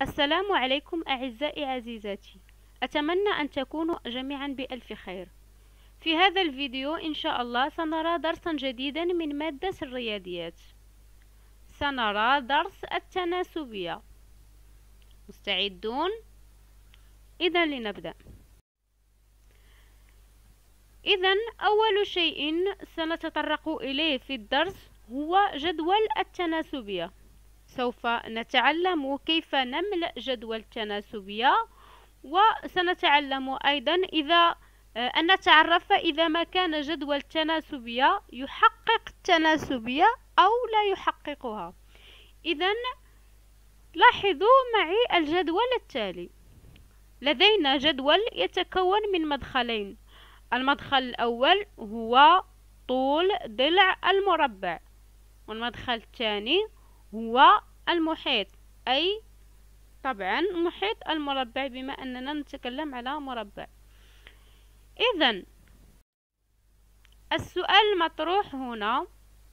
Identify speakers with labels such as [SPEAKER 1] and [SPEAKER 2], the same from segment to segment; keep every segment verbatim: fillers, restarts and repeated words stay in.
[SPEAKER 1] السلام عليكم أعزائي عزيزاتي، أتمنى أن تكونوا جميعا بألف خير. في هذا الفيديو إن شاء الله سنرى درسا جديدا من مادة الرياضيات. سنرى درس التناسبية. مستعدون؟ إذن لنبدأ. إذن أول شيء سنتطرق إليه في الدرس هو جدول التناسبية. سوف نتعلم كيف نملأ جدول التناسبية، وسنتعلم أيضا إذا أن نتعرف إذا ما كان جدول التناسبية يحقق التناسبية أو لا يحققها. إذن لاحظوا معي الجدول التالي. لدينا جدول يتكون من مدخلين. المدخل الأول هو طول ضلع المربع، والمدخل الثاني هو المحيط، أي طبعا محيط المربع بما أننا نتكلم على مربع. إذن السؤال المطروح هنا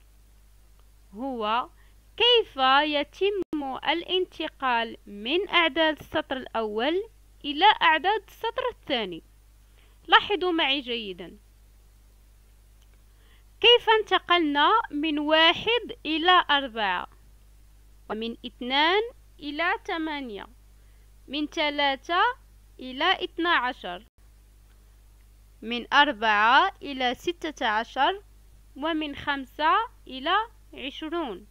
[SPEAKER 1] هو كيف يتم الانتقال من أعداد السطر الأول إلى أعداد السطر الثاني. لاحظوا معي جيدا كيف انتقلنا من واحد إلى أربعة، ومن اثنان إلى ثمانية، من ثلاثة إلى اثنا عشر، من أربعة إلى ستة عشر، ومن خمسة إلى عشرون.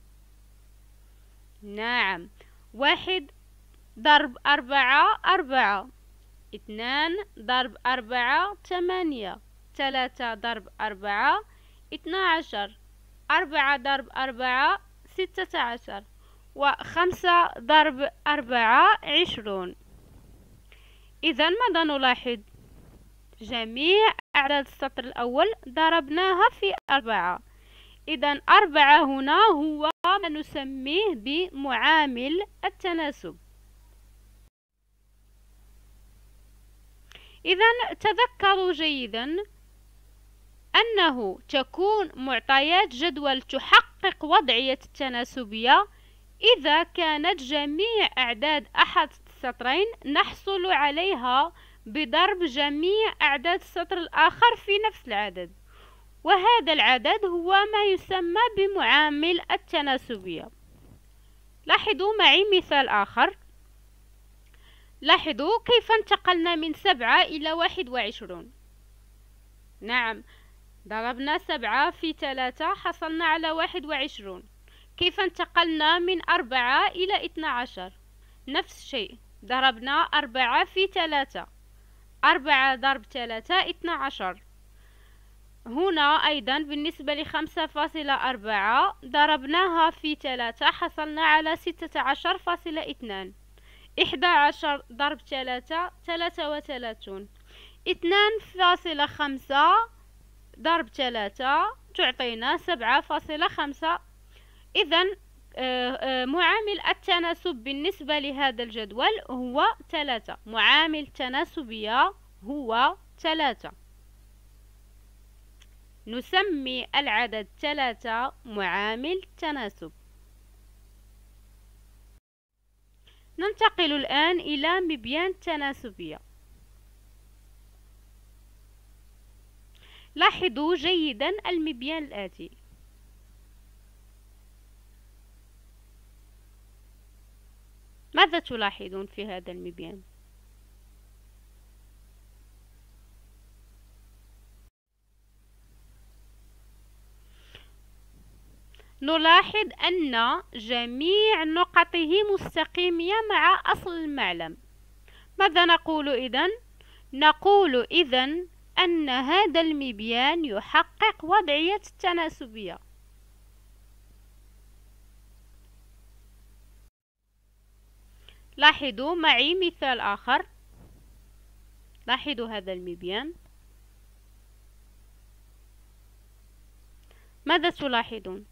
[SPEAKER 1] نعم، واحد ضرب أربعة أربعة، اثنان ضرب أربعة ثمانية، ثلاثة ضرب أربعة اثنا عشر، أربعة ضرب أربعة ستة عشر، وخمسة ضرب أربعة عشرون. إذن ماذا نلاحظ؟ جميع أعداد السطر الأول ضربناها في أربعة. إذن أربعة هنا هو ما نسميه بمعامل التناسب. إذن تذكروا جيدا أنه تكون معطيات جدول تحقق وضعية التناسبية إذا كانت جميع أعداد أحد السطرين نحصل عليها بضرب جميع أعداد السطر الآخر في نفس العدد، وهذا العدد هو ما يسمى بمعامل التناسبية. لاحظوا معي مثال آخر. لاحظوا كيف انتقلنا من سبعة إلى واحد وعشرون. نعم، ضربنا سبعة في ثلاثة حصلنا على واحد وعشرون. كيف انتقلنا من أربعة إلى اثنا عشر؟ نفس الشيء، ضربنا أربعة في ثلاثة، أربعة ضرب ثلاثة اثنا عشر. هنا أيضا بالنسبة لخمسة فاصلة أربعة ضربناها في ثلاثة حصلنا على ستة عشر فاصلة اثنان، إحدى عشر ضرب ثلاثة ثلاثة وثلاثون، اثنان فاصلة خمسة ضرب ثلاثة تعطينا سبعة فاصلة خمسة. إذن معامل التناسب بالنسبة لهذا الجدول هو ثلاثة. معامل تناسبية هو ثلاثة. نسمي العدد ثلاثة معامل تناسب. ننتقل الآن إلى مبيان التناسبية. لاحظوا جيدا المبيان الآتي. ماذا تلاحظون في هذا المبيان؟ نلاحظ أن جميع نقطه مستقيمية مع أصل المعلم. ماذا نقول إذن؟ نقول إذن أن هذا المبيان يحقق وضعية التناسبية. لاحظوا معي مثال آخر. لاحظوا هذا المبيان. ماذا تلاحظون؟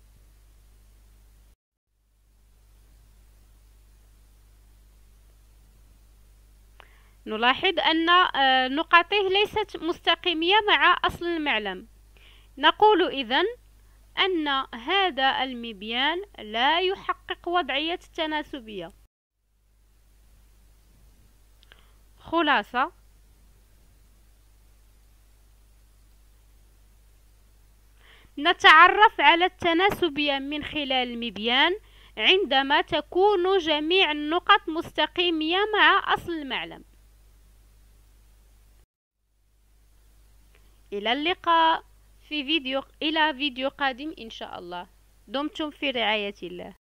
[SPEAKER 1] نلاحظ أن نقاطه ليست مستقيمية مع أصل المعلم. نقول إذن أن هذا المبيان لا يحقق وضعية التناسبية. خلاصة: نتعرف على التناسبية من خلال المبيان عندما تكون جميع النقط مستقيمية مع أصل المعلم. إلى اللقاء في فيديو إلى فيديو قادم إن شاء الله. دمتم في رعاية الله.